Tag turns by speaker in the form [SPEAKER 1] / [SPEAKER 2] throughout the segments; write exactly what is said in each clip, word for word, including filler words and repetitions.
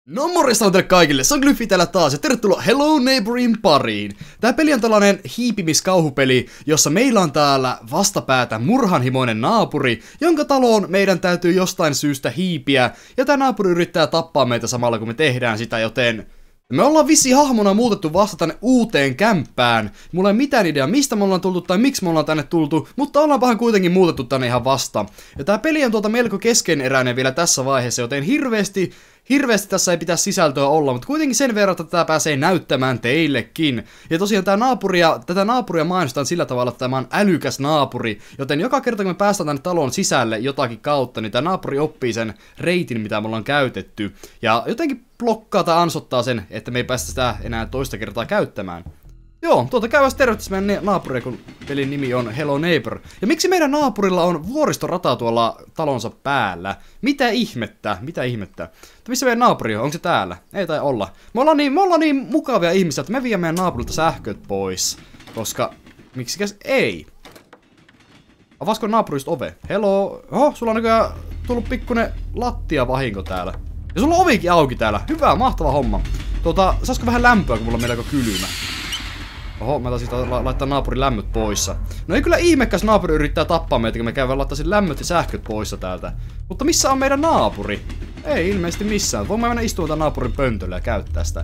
[SPEAKER 1] No morjesta teille kaikille, se on Glyphi täällä taas ja tervetuloa Hello Neighborin pariin. Tää peli on tällainen hiipimiskauhupeli, jossa meillä on täällä vastapäätä murhanhimoinen naapuri, jonka taloon meidän täytyy jostain syystä hiipiä, ja tää naapuri yrittää tappaa meitä samalla kun me tehdään sitä, joten me ollaan vissi hahmona muutettu vasta tänne uuteen kämppään. Mulla ei mitään idea mistä me ollaan tultu tai miksi me ollaan tänne tultu, mutta ollaanpahan kuitenkin muutettu tänne ihan vasta. Ja tää peli on tuota melko keskeneräinen vielä tässä vaiheessa, joten hirveästi, hirveästi tässä ei pitäisi sisältöä olla, mutta kuitenkin sen verran, että tää pääsee näyttämään teillekin. Ja tosiaan tää naapuria, tätä naapuria mainostetaan sillä tavalla, että tämä on älykäs naapuri, joten joka kerta kun me päästään tänne talon sisälle jotakin kautta, niin tää naapuri oppii sen reitin, mitä me ollaan käytetty. Ja jotenkin blokkaa tai ansottaa sen, että me ei päästä sitä enää toista kertaa käyttämään. Joo, tuota käydään tervehdys meidän naapuria, kun pelin nimi on Hello Neighbor. Ja miksi meidän naapurilla on vuoristorata tuolla talonsa päällä? Mitä ihmettä? Mitä ihmettä? Mutta missä meidän naapuri on? Onko se täällä? Ei tai olla. Me ollaan niin, me ollaan niin mukavia ihmisiä, että me viemme meidän naapurilta sähköt pois. Koska, miksikäs ei? Avasko naapurista ove? Hello? Oho, sulla on nykyään tullut pikkunen lattiavahinko täällä. Ja sulla on ovikin auki täällä. Hyvä, mahtava homma. Tuota, saisiko vähän lämpöä, kun mulla on melko kylmä? Oho, mä taisin la laittaa naapurin lämmöt poissa. No ei kyllä ihmekäs naapuri yrittää tappaa meitä, kun me käyvän laittaisin lämmöt ja sähköt poissa täältä. Mutta missä on meidän naapuri? Ei ilmeisesti missään. Voin mä mennä istumaan tämän naapurin pöntölle ja käyttää sitä.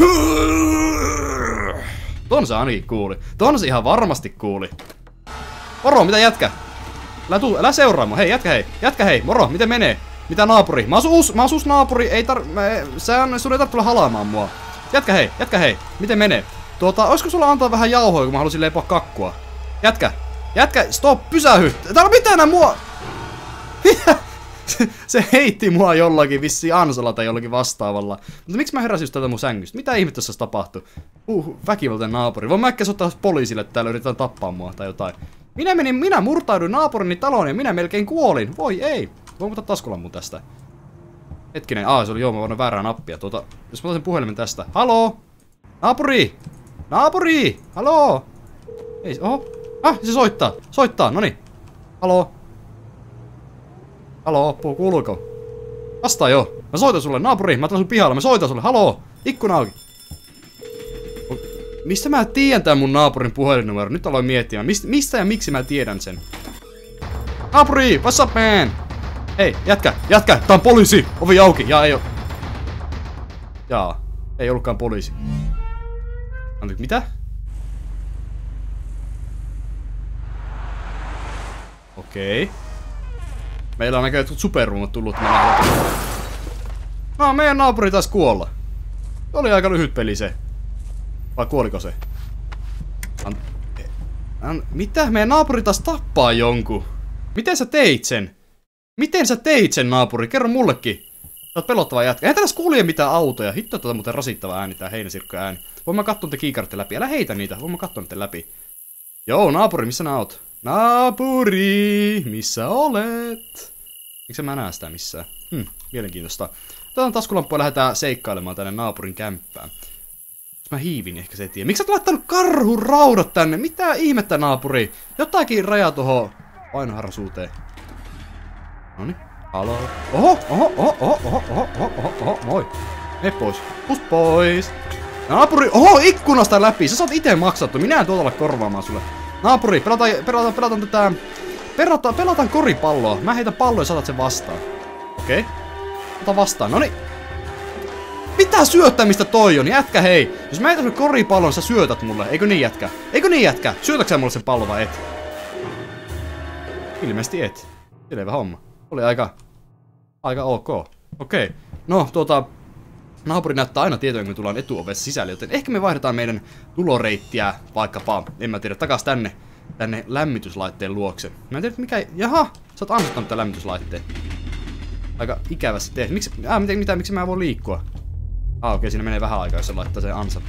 [SPEAKER 1] Ton se ainakin kuuli. Ton se ihan varmasti kuuli. Moro, mitä jätkä? Älä tuu, älä seuraa mua. Hei, jätkä hei. Jätkä hei, moro, miten menee? Mitä naapuri? Mä asun uus, mä asun naapuri, ei tar... Mä, sä, sun ei tarvitse tulla halaamaan mua. Jätkä hei, jätkä hei. Miten menee? Tuota, olisiko sulla antaa vähän jauhoja, kun mä halusin leipoa kakkua? Jätkä! Jätkä! Stop! Pysähy! Täällä on mitään enää mua! se, se heitti mua jollakin vissiin ansalla tai jollakin vastaavalla. Mutta miksi mä heräsin just tätä mun sängystä? Mitä ihmettä tässä tapahtui? Uh, väkivaltainen naapuri. Voin mä äkkiä soittaa poliisille, että täällä yritetään tappaa mua tai jotain. Minä menin, minä murtauduin naapurini taloon ja minä melkein kuolin. Voi ei! Voin ottaa taskulammun tästä. Hetkinen, aa se oli joo, mä voin väärää nappia. Tuota, jos mä otan puhelimen tästä. Haloo! Naapuri! Naapuri! Haloo! Ei, oho. Ah, se soittaa. Soittaa, noni. Haloo? Haloo, kuuluuko? Vastaa jo. Mä soitan sulle, naapuri. Mä tulen sun pihalla. Mä soitan sulle. Haloo! Ikkuna auki. Mistä mä tiedän tän mun naapurin puhelinnumero? Nyt aloin miettimään. Mist, mistä ja miksi mä tiedän sen? Naapuri! What's up, man? Hei, jätkä! Jätkä! Tää on poliisi! Ovi auki! Jaa, ei oo. Jaa. Ei ollutkaan poliisi. Mitä? Okei. Meillä on näköjään superruumat tullut. No, meidän naapuri taas kuolla. Oli aika lyhyt peli se. Vai kuoliko se? An... An... Mitä? Meidän naapuri taas tappaa jonkun. Miten sä teit sen? Miten sä teit sen, naapuri? Kerro mullekin. Sä oot pelottava jätkä. Eihän tässä kulje mitään autoja. Hitto, tuota muuten rasittava ääni, tää heinäsirkko ääni. Voin mä katsoa te kiikartte läpi. Älä heitä niitä. Voin mä katsoa niitä läpi. Joo, naapuri, missä nää oot? Naapuri, missä olet? Miksi mä näe sitä missään? Hm, mielenkiintoista. Otetaan taskulampua ja lähdetään seikkailemaan tänne naapurin kämppään. Jos mä hiivin, ehkä se ei tiedä. Miksi sä oot laittanut karhun raudat tänne? Mitä ihmettä, naapuri? Jotakin rajaa tuohon painoharrasuuteen. Noniin. Haloo. Oho, oho, oho, oho, oho, oho, oho, oho, oho, moi. Mene pois. Pust pois. Naapuri, oho, ikkunasta läpi. Sä saat ite maksattu. Minä en tuota olla korvaamaan sulle. Naapuri, pelataan, pelataan, pelataan tätä... Pelataan, pelataan koripalloa. Mä heitän palloa ja saatat sen vastaan. Okei. Okay. Ota vastaan, noniin. Mitä syöttämistä toi on? Jätkä hei. Jos mä heitän sulle koripallon, sä syötät mulle. Eikö niin jätkä? Eikö niin jätkä? Syötätkö sä mulle sen pallon vai et? Ilmeisesti et. Selvä homma. Oli aika... Aika ok. Okei. Okay. No, tuota... Naapuri näyttää aina tietoja, kun me tullaan etuovessa sisälle, joten ehkä me vaihdetaan meidän tuloreittiä vaikkapa, en mä tiedä, takas tänne, tänne lämmityslaitteen luokse. Mä en tiedä, mikä... Jaha! Sä oot ansottanut tämän lämmityslaitteen. Aika ikävästi tehty. Miksi... Äh, mitä, mitä, miksi mä en voi liikkua? Ah, okei, okay, siinä menee vähän aikaa, jos se laittaa sen ansan.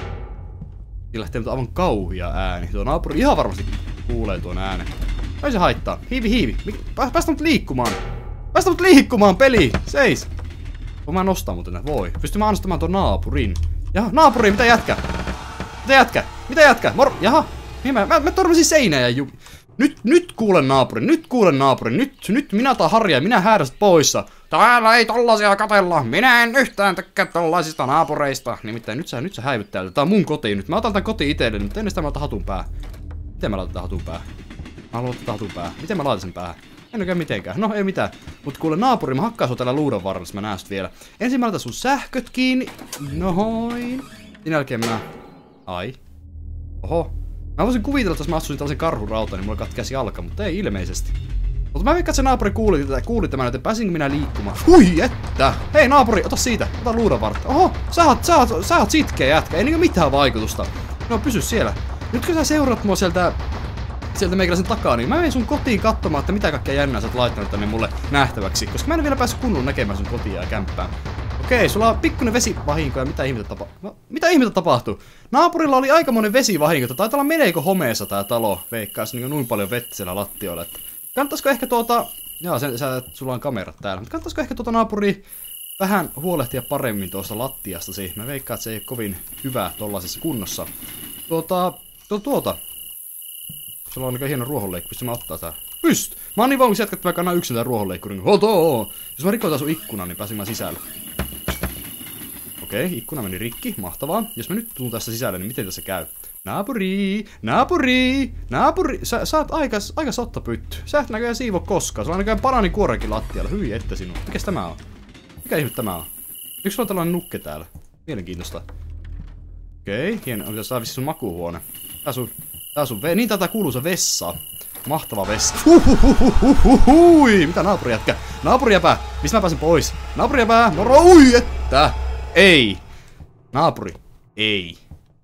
[SPEAKER 1] Siinä lähtee aivan kauhia ääni. Tuo naapuri ihan varmasti kuulee tuon äänen. Ei se haittaa. Hiivi, hiivi. Päästä mut liikkumaan. Päästä mut liikkumaan, peli! Seis! Voin mä nostaa muuten näitä? Voi. Pystyn mä annostamaan tuon naapurin. Jaha, naapuri, mitä jätkä? Mitä jätkä? Mitä jätkä? Moro, jaha. Niin mä, mä, mä törmäsin seinään ja ju... Nyt, nyt kuulen naapurin, nyt kuulen naapurin, nyt, nyt minä otan harjaa ja minä häädästä poissa. Täällä ei tollasia katella. Minä en yhtään tykkää tollaisista naapureista. Nimittäin nyt sä, nyt sä häivyt täältä. Tää on mun koti nyt. Mä otan tän koti itselleni, mutta ennen sitä mä otan hatun päähän. Miten mä laitan tän hatun päähän? Mä haluan ottaa hatun päähän. Miten mä laitan sen päähän? En oikein mitenkään. No ei mitään. Mut kuule naapuri, mä hakkaan sua täällä luudan varrella, mä näen sut vielä. Ensin mä laitan sun sähköt kiinni. Noin. Sen jälkeen mä... Ai. Oho. Mä voisin kuvitella, että jos mä astuisin tällaisen karhun rautaan, niin mulla katkeasi jalka, mutta ei ilmeisesti. Mutta mä veikkaan, että se naapuri kuuli, kuuli tämän, että pääsinkö minä liikkumaan. Hui, että! Hei naapuri, ota siitä, ota luudan vartta. Oho, sä oot, sä oot, sä oot sitkeä jätkä, ei niinkö mitään vaikutusta. No pysy siellä. Nyt kun sä seuraat mua sieltä, sieltä meikäläisen takaa, niin mä menen sun kotiin katsomaan, että mitä kaikkea jännää sä oot laittanut tänne mulle nähtäväksi. Koska mä en vielä päässyt kunnolla näkemään sun kotia ja kämppää. Okei, sulla on pikkuinen vesivahinko ja mitä ihmettä tapahtuu? No, mitä ihmettä tapahtuu? Naapurilla oli aikamoinen vesivahinko, taitaa olla meneekö homeessa tää talo, veikkaas niin noin paljon vettä siellä lattioilla, että... Kannattaisiko ehkä tuota... Jaa, se, sä, sulla on kamerat täällä, mutta kannattaisiko ehkä tuota naapuri vähän huolehtia paremmin tuosta lattiastasi? Mä veikkaan, että se ei ole kovin hyvä tollaisessa kunnossa. Tuota... Tuota... tuota. Sulla on aika hieno ruohonleikku, pystyn mä ottaa tää. Pyst! Mä oon niin valmis jatkaa, että mä kannan yksin tää ruohonleikkurin. Hoto! Jos mä rikotaan sun ikkunan, niin pääsin mä sisälle. Okei, ikkuna meni rikki, mahtavaa. Jos mä nyt tuun tästä sisälle, niin miten tässä käy? Naapuri, naapuri, naapuri. Sä, sä oot aika, aika sottapytty. Sä et näköjään siivo koskaan. Sulla on näköjään bananikuorekin lattialla. Hyvin että sinua. Mikäs tämä on? Mikä ihme tämä on? Yksi sulla on tällainen nukke täällä. Mielenkiintoista. Okei, hieno. Onko tässä vissi sun makuuhuone? Tää sun, tää sun ve... Niin tätä kuuluu se vessa. Mahtava vessa. Huhuhuhuhui. Mitä naapuri jätkä? Naapuri jäpä. Mistä mä pääsen pois? Naapuri jäpä. Moro. Ui, että. Ei. Naapuri. Ei.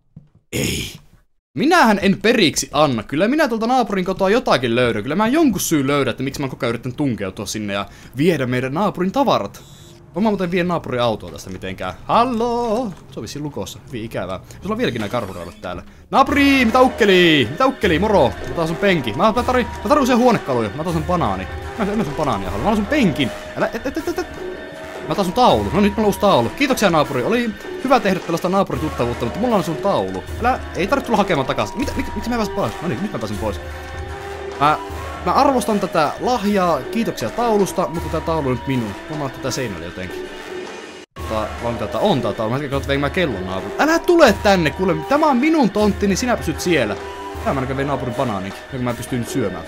[SPEAKER 1] Ei. Minähän en periksi anna. Kyllä minä tuolta naapurin kotoa jotakin löydän. Kyllä mä jonkun syyn löydän, että miksi mä oon koko ajan yrittänyt tunkeutua sinne ja viedä meidän naapurin tavarat. Voin mä muuten vie naapurin autoa tästä mitenkään. Halloo! Se on vissiin lukossa. Hyvin ikävää. Sulla on vieläkin nää karhuraudat täällä. Naapuri! Mitä ukkeli? Mitä ukkeli? Moro! Mä otan sun penki. Mä, mä tarvin mä tarvin usein huonekaluja. Mä otan sun banaani. Mä en sun banaania halua. Mä otan sun penkin. Älä... Et, et, et, et, et. Mä otan sun taulu. No nyt mulla on uusi taulu. Kiitoksia naapuri. Oli hyvä tehdä tällaista naapurituttavuutta, mutta mulla on sun taulu. Älä... Ei tarvitse tulla hakemaan takaisin. Mitä? Mik, miksi mä pääsin pois? No niin, nyt mä pääsin pois. Mä... Mä arvostan tätä lahjaa, kiitoksia taulusta, mutta tää taulu on nyt minun. Mä oon tätä seinälle jotenkin. Tää on tätä on tää taulu. Mä hetken kautta vein mä kellon naapuri. Älä tule tänne, kuule. Tämä on minun tontti, niin sinä pysyt siellä. Tää mä näköjään vein naapurin banaaninkin, joka mä pystyn nyt syömään.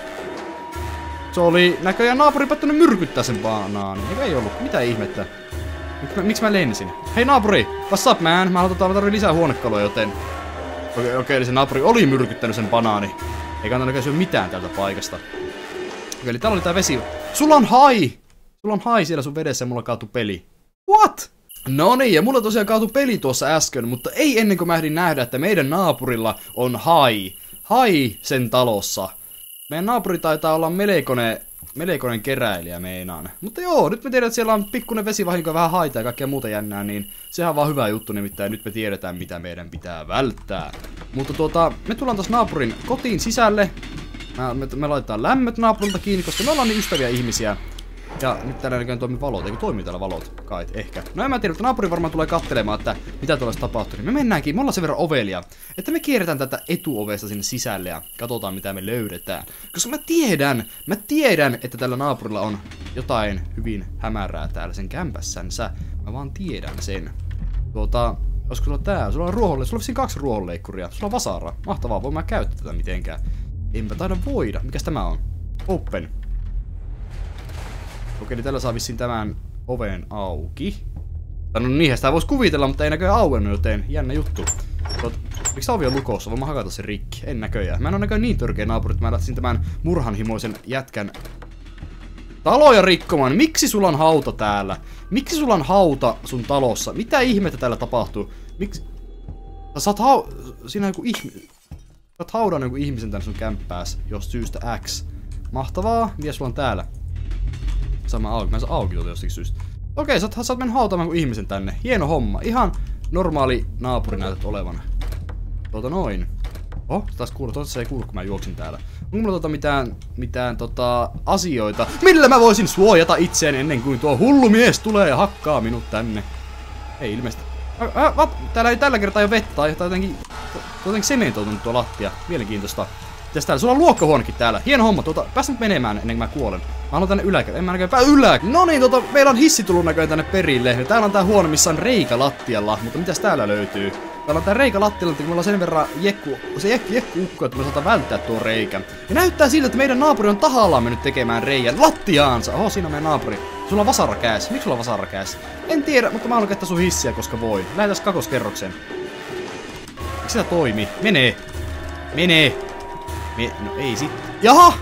[SPEAKER 1] Se oli näköjään naapuri päättänyt myrkyttää sen banaanin. Eikä ei ollut. Mitä ihmettä? Miksi mä, miksi mä lensin? Hei naapuri! What's up man? Mä haluan tarvii lisää huonekaluja, joten... Okei, okay, okay, eli se naapuri oli myrkyttänyt sen banaani. Ei kannata näköjään syö mitään täältä paikasta. Okei, eli täällä oli tää vesi. Sulla on hai! Sulla on hai siellä sun vedessä ja mulla kaatu peli. What? No niin, ja mulla tosiaan kaatu peli tuossa äsken, mutta ei ennen kuin mä ehdin nähdä, että meidän naapurilla on hai. Hai sen talossa. Meidän naapuri taitaa olla melkoinen, melkoinen keräilijä meinaan. Mutta joo, nyt me tiedetään, että siellä on pikkuinen vesivahinko ja vähän haita ja kaikkea muuta jännää, niin sehän on vaan hyvä juttu, nimittäin nyt me tiedetään, mitä meidän pitää välttää. Mutta tuota, me tullaan taas naapurin kotiin sisälle. Me, me laitetaan lämmöt naapurilta kiinni, koska me ollaan niin ystäviä ihmisiä. Ja nyt täällä näköjään toimii valot, eikö toimii täällä valot? Kai, ehkä. No en mä tiedä, että naapuri varmaan tulee katselemaan, että mitä tuolla tapahtuu. Niin me mennäänkin, me ollaan sen verran ovelia, että me kierretään tätä etuovesta sinne sisälle ja katsotaan mitä me löydetään. Koska mä tiedän, mä tiedän, että tällä naapurilla on jotain hyvin hämärää täällä sen kämpässänsä. Mä vaan tiedän sen. Tuota, olisiko sulla tää? Sulla on ruohonleikkuria, sulla on vissiin kaksi ruohonleikkuria. Sulla on vasara. Mahtavaa, voin mä käyttää tätä mitenkään. Enpä taida voida. Mikäs tämä on? Open. Okei, niin tällä saa vissiin tämän oven auki. No niinhän sitä voisi kuvitella, mutta ei näköjään auennut, joten jännä juttu. Tot, miksi ovi on lukossa? Voin mä hakata sen rikki. En näköjään. Mä en ole näköjään niin törkeä naapuri, että mä lähtisin tämän murhanhimoisen jätkän taloja rikkomaan. Miksi sulla on hauta täällä? Miksi sulla on hauta sun talossa? Mitä ihmettä täällä tapahtuu? Miksi? Sä oot hau... Siinä on joku ihme... Sä oot haudannut joku ihmisen tänne sun kämppääs, jos syystä X. Mahtavaa. Mitä sulla on täällä? Sama auki. Mä en saa auki tuolta jostakin syystä. Okei, sä oot, sä oot mennyt hautaamaan kuin ihmisen tänne. Hieno homma. Ihan normaali naapuri näytät olevan. Tuota noin. Oh, taas kuuluu. Tuota se ei kuulu, kun mä juoksin täällä. Onko mulla tota mitään, mitään tota asioita, millä mä voisin suojata itseäni ennen kuin tuo hullu mies tulee ja hakkaa minut tänne? Ei ilmeisesti. Ä, ä, täällä ei tällä kertaa jo vettä. Tai jotenkin, jotenkin sementoitunut tuo lattia. Mielenkiintoista. Mitäs täällä? Sulla on luokkahuonekin täällä. Hieno homma. Tuota, päästä nyt menemään ennen kuin mä kuolen. haluan tänne yläkertaan. En mä näköjään pää ylä. No niin, tota, meillä on hissi tullut näköjään tänne perille. Ja täällä on tää huone, missä on reikä lattialla. Mutta mitäs täällä löytyy? Täällä on tää reikä lattialla, että meillä on sen verran jekku, se jekku, jekku ukko, että me saadaan välttää tuo reikä. Ja näyttää siltä, että meidän naapuri on tahallaan mennyt tekemään reijän lattiaansa. Oho, siinä on meidän naapuri. Sulla on vasara käs. Miksi sulla on vasara käs? En tiedä, mutta mä haluan käyttää sun hissiä, koska voi. Lähdetään kakoskerrokseen. Eikö sitä toimi? Menee. Menee. Me... No ei sit. Jaha!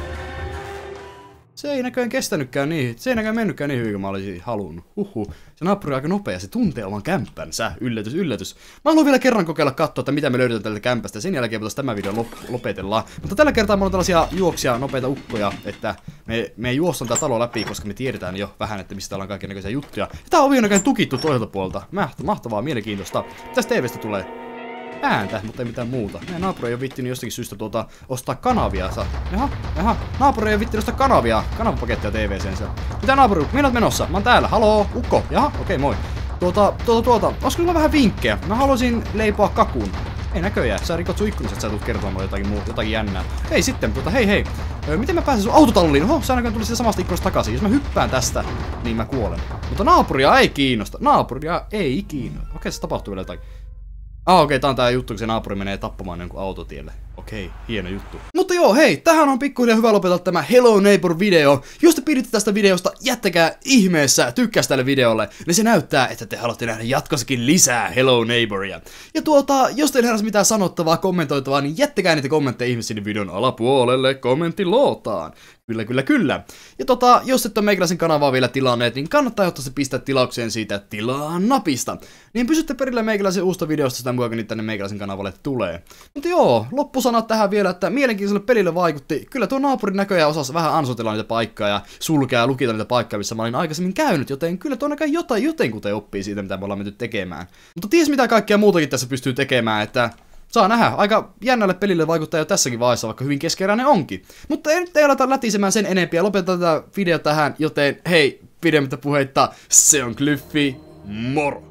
[SPEAKER 1] Se ei näköjään kestänytkään niin. Se ei näköjään mennytkään niin hyvin kuin mä olisin halunnut. Huhhuh. Se naapuri on aika nopea. Se tuntee oman kämppänsä. Yllätys, yllätys. Mä haluan vielä kerran kokeilla katsoa, että mitä me löydetään tältä kämpästä. Ja sen jälkeen voitaisiin tämä video lop lopetella. Mutta tällä kertaa mulla on tällaisia juoksia, nopeita ukkoja, että me, me juostaan tää talo läpi, koska me tiedetään jo vähän, että mistä täällä on kaikennäköisiä juttuja. Ja tää ovi on näköjään tukittu toiselta puolelta. Mahtavaa, mielenkiintoista. Mitäs T V:stä tulee? Ääntä, mutta ei mitään muuta. Meidän naapuri ei ole vittinyt jostakin syystä tuota ostaa kanavia. Sa jaha, jaha. Naapuri ei ole vittinyt ostaa kanavia. Kanavapakettia T V-sensä. Mitä naapuri? Minä olet menossa? Mä oon täällä. Haloo, ukko. Jaha, okei, okay, moi. Tuota, tuota, tuota. Olisiko sulla vähän vinkkejä? Mä haluaisin leipoa kakun. Ei näköjään. Sä rikot sun ikkunasta, että sä tulet kertomaan mulle jotakin muuta, jotakin jännää. Ei sitten, tuota, hei hei. Öö, miten mä pääsen sun autotalliin? Oho, sä näköjään tuli siitä samasta ikkunasta takaisin. Jos mä hyppään tästä, niin mä kuolen. Mutta naapuria ei kiinnosta. Naapuria ei kiinnosta. Okei, se tapahtuu vielä jotakin. Ah, okei, okay, tää on tää juttu, kun se naapuri menee tappamaan jonkun autotielle. Okei, okay, hieno juttu. Mutta joo, hei, tähän on pikkuhiljaa hyvä lopetella tämä Hello Neighbor-video. Jos te piditte tästä videosta, jättäkää ihmeessä tykkäys tälle videolle, niin se näyttää, että te haluatte nähdä jatkossakin lisää Hello Neighboria. Ja tuota, jos teillä heräsi mitään sanottavaa, kommentoitavaa, niin jättäkää niitä kommentteja ihmeessä sinne videon alapuolelle kommenttilootaan. Kyllä, kyllä, kyllä. Ja tota, jos et ole meikäläisen kanavaa vielä tilanneet, niin kannattaa ehdottomasti pistää tilaukseen siitä tilaa napista. Niin pysytte perille meikäläisen uusista videosta sitä mukaan, niin tänne meikäläisen kanavalle tulee. Mutta joo, loppusanat tähän vielä, että mielenkiintoiselle pelille vaikutti. Kyllä tuo naapurin näköjään osasi vähän ansotella niitä paikkaa ja sulkea ja lukita niitä paikkaa, missä mä olin aikaisemmin käynyt, joten kyllä tuo näköjään jotain jotenkuten oppii siitä, mitä me ollaan menty tekemään. Mutta ties mitä kaikkea muutakin tässä pystyy tekemään, että saa nähdä. Aika jännälle pelille vaikuttaa jo tässäkin vaiheessa, vaikka hyvin keskeräinen onkin. Mutta ei nyt ei aleta lätisemään sen enempiä. Lopetetaan tätä video tähän, joten hei, pidemmittä puheitta, se on Glyphi, moro!